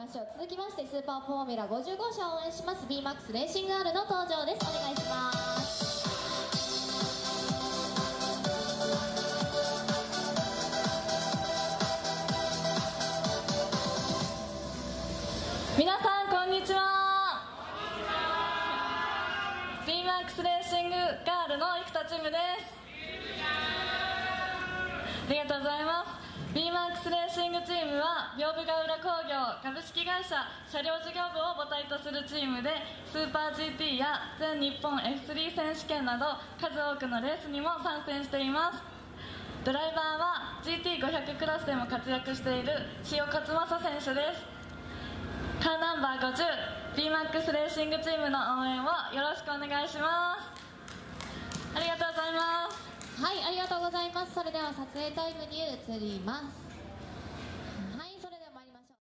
ましょう。続きましてスーパーフォーミュラ55社を応援します BMAX レーシング R の登場です。お願いします。 皆さんこんにちは。BMAX レーシングガールの生田チームです。ありがとうございます。BMAX レーシングチームは屏風ヶ浦工業株式会社車両事業部を母体とするチームで、スーパー GT や全日本 F3 選手権など数多くのレースにも参戦しています。ドライバーは GT500 クラスでも活躍している塩勝正選手です。カーナンバー50 BMAX レーシングチームの応援をよろしくお願いします。ありがとうございます。 はい、ありがとうございます。それでは撮影タイムに移ります。